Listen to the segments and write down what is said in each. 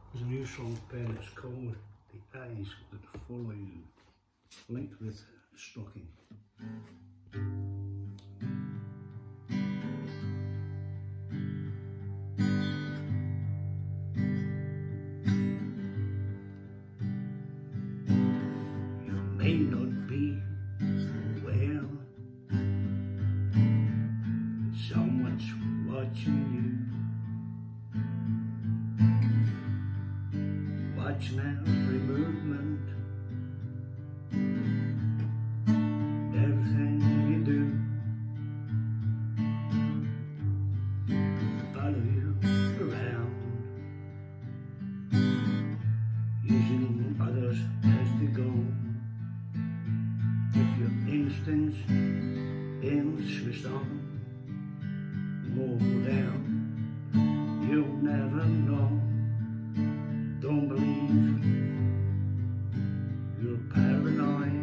There's a new song pen, it's called The Eyes That Follow You, linked with Stalking. You may not be aware that someone's watching you, watching every movement, everything you do, follow you around, using others as they go. If your instincts insist on more down, you'll never know. Don't believe you're paranoid.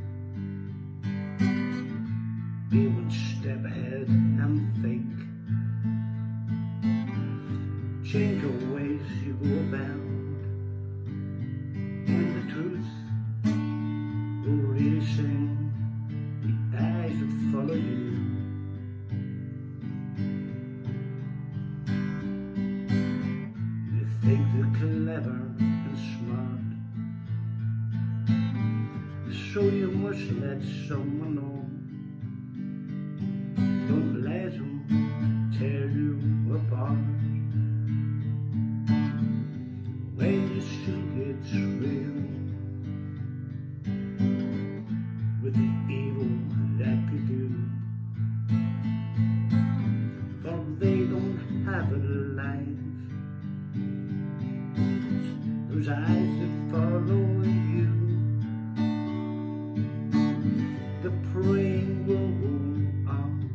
Be one step ahead and think. Change your ways you go about, and the truth will really sing. The eyes that follow you. You think they're clever and smart, so you must let someone know. Don't let them tear you apart. When you see it's real, with the evil that they do, for they don't have a life. Those eyes that follow you, the praying will go on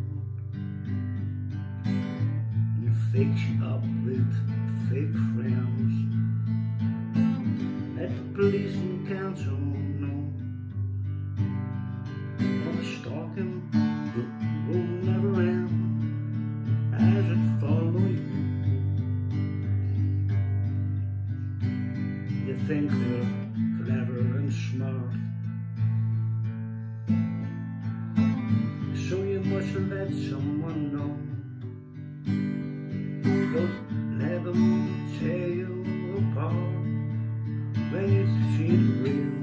and fix you up with fake friends. Let the police and council know all the stalking will never end as it follows you. You think they're clever and smart, so you must let someone know. Don't let them tear you apart when you see it real,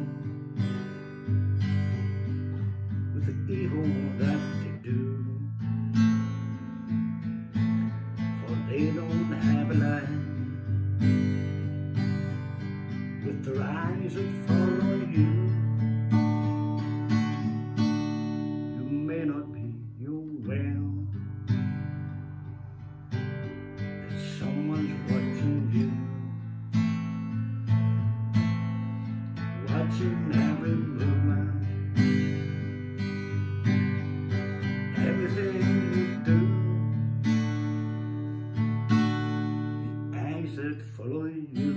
with the evil that they do, for they don't have a life. With their eyes that follow you, you may not be aware that someone's watching you, watching every movement, everything you do. The eyes that follow you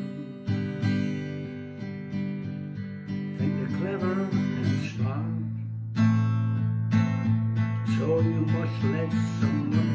think they're clever and smart, so you must let someone